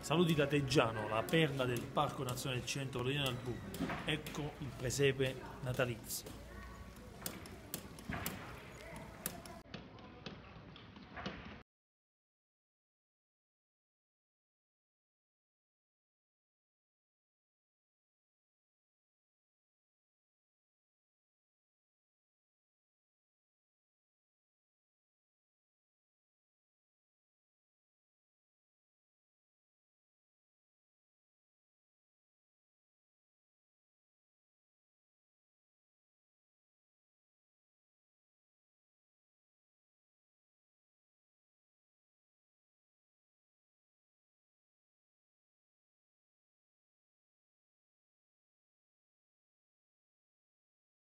Saluti da Teggiano, la perla del Parco Nazionale del Cilento Floriano al Bù. Ecco il presepe natalizio.